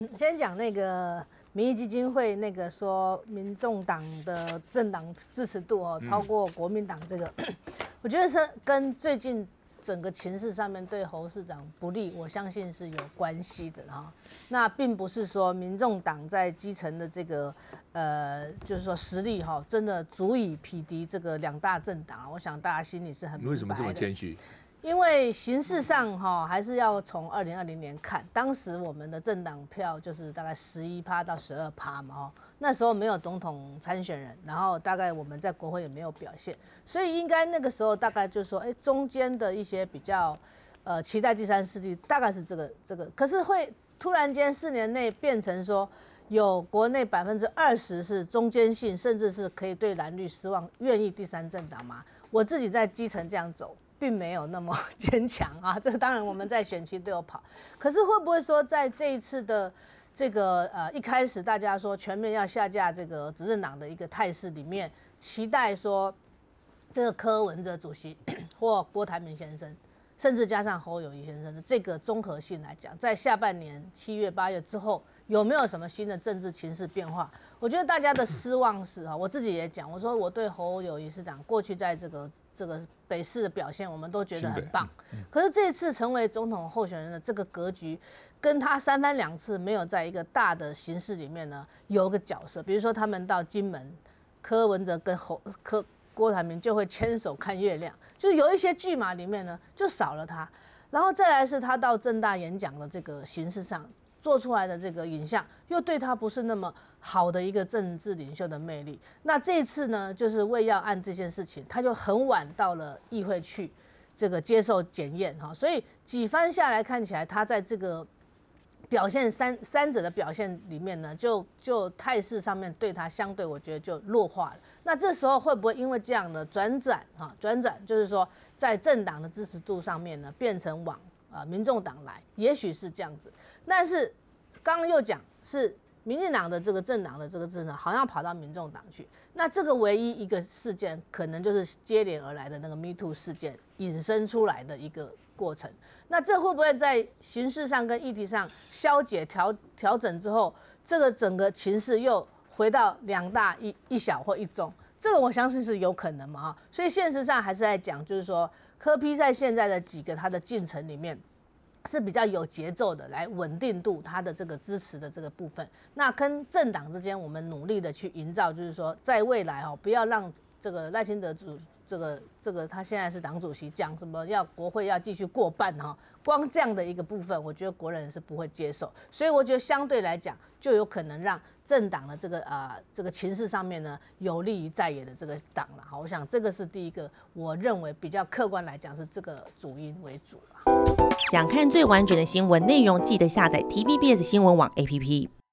先讲那个民意基金会那个说，民众党的政党支持度超过国民党这个，我觉得是跟最近整个情势上面对侯市长不利，我相信是有关系的哈。那并不是说民众党在基层的这个就是说实力真的足以匹敌这个两大政党，我想大家心里是很明白的。 你为什么这么谦虚？ 因为形势上还是要从2020年看，当时我们的政党票就是大概11%到12%嘛，那时候没有总统参选人，然后大概我们在国会也没有表现，所以应该那个时候大概就是说，中间的一些比较期待第三势力大概是这个，可是会突然间4年内变成说有国内20%是中间性，甚至是可以对蓝绿失望，愿意第三政党吗？我自己在基层这样走，并没有那么坚强啊。这个当然我们在选区都有跑，可是会不会说在这一次的这个一开始大家说全面要下架这个执政党的一个态势里面，期待说这个柯文哲主席或郭台铭先生，甚至加上侯友宜先生的这个综合性来讲，在下半年7月8月之后，有没有什么新的政治情势变化？我觉得大家的失望是我自己也讲，我说我对侯友宜市长过去在这个北市的表现，我们都觉得很棒。可是这次成为总统候选人的这个格局，跟他3番2次没有在一个大的形势里面呢，有个角色。比如说他们到金门，柯文哲跟郭台铭就会牵手看月亮，就是有一些剧码里面呢就少了他。然后再来是他到政大演讲的这个形式上做出来的这个影像，又对他不是那么好的一个政治领袖的魅力。那这一次呢，就是为要按这件事情，他就很晚到了议会去这个接受检验哈，所以几番下来看起来，他在这个表现三者的表现里面呢，就态势上面对他相对我觉得就弱化了。那这时候会不会因为这样的转转就是说在政党的支持度上面呢，变成往民众党来，也许是这样子。但是刚刚又讲是民进党的这个政党的这个支持好像跑到民众党去，那这个唯一一个事件，可能就是接连而来的那个 Me Too 事件引申出来的一个过程。那这会不会在形式上跟议题上消解调整之后，这个整个情势又回到2大一小或一中？这个我相信是有可能嘛，所以现实上还是在讲，就是说柯 P 在现在的几个他的进程里面是比较有节奏的，来稳定度他的这个支持的这个部分。那跟政党之间，我们努力的去营造，就是说在未来不要让这个赖清德这个他现在是党主席，讲什么要国会要继续过半光这样的一个部分，我觉得国人是不会接受。所以我觉得相对来讲，就有可能让政党的这个情势上面呢，有利于在野的这个党了。好，我想这个是第一个，我认为比较客观来讲是这个主因为主了。 想看最完整的新闻内容，记得下载 TVBS 新闻网 APP。